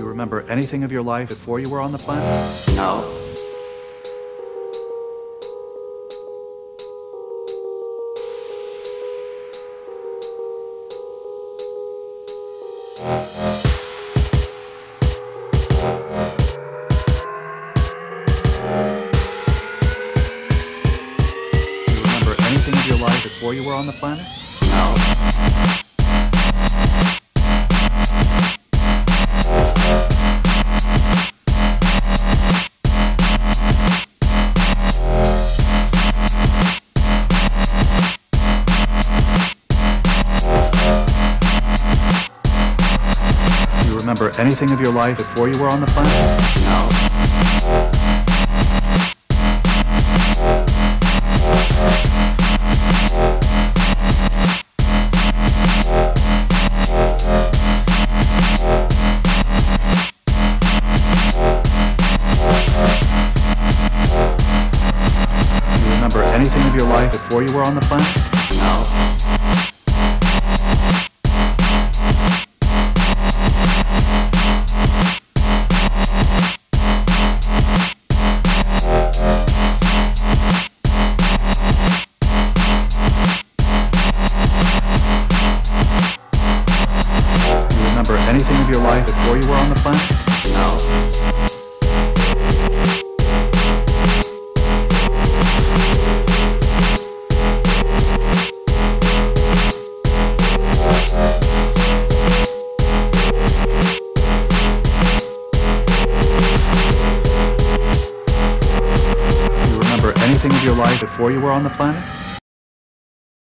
you remember anything of your life before you were on the planet? No. Do you remember anything of your life before you were on the planet? No. Do you remember anything of your life before you were on the planet? No. Do you remember anything of your life before you were on the planet? No. Do you remember anything of your life before you were on the planet? No. Do you remember anything of your life before you were on the planet?